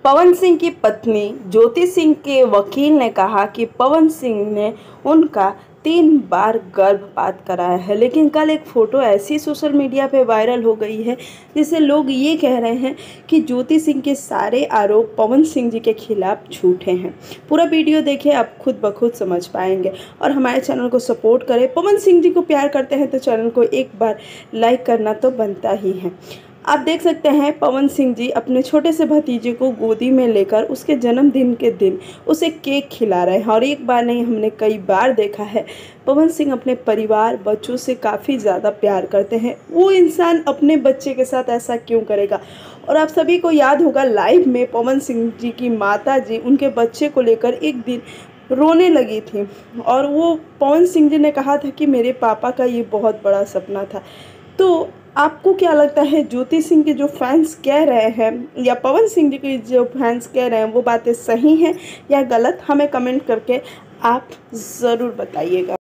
पवन सिंह की पत्नी ज्योति सिंह के वकील ने कहा कि पवन सिंह ने उनका 3 बार गर्भपात कराया है। लेकिन कल एक फ़ोटो ऐसी सोशल मीडिया पे वायरल हो गई है जिससे लोग ये कह रहे हैं कि ज्योति सिंह के सारे आरोप पवन सिंह जी के खिलाफ झूठे हैं। पूरा वीडियो देखिए, आप खुद ब खुद समझ पाएंगे। और हमारे चैनल को सपोर्ट करें। पवन सिंह जी को प्यार करते हैं तो चैनल को एक बार लाइक करना तो बनता ही है। आप देख सकते हैं पवन सिंह जी अपने छोटे से भतीजे को गोदी में लेकर उसके जन्मदिन के दिन उसे केक खिला रहे हैं। और एक बार नहीं, हमने कई बार देखा है पवन सिंह अपने परिवार बच्चों से काफ़ी ज़्यादा प्यार करते हैं। वो इंसान अपने बच्चे के साथ ऐसा क्यों करेगा। और आप सभी को याद होगा, लाइव में पवन सिंह जी की माता जी उनके बच्चे को लेकर एक दिन रोने लगी थी। और वो पवन सिंह जी ने कहा था कि मेरे पापा का ये बहुत बड़ा सपना था। तो आपको क्या लगता है, ज्योति सिंह के जो फैंस कह रहे हैं या पवन सिंह जी के जो फैंस कह रहे हैं वो बातें सही हैं या गलत? हमें कमेंट करके आप ज़रूर बताइएगा।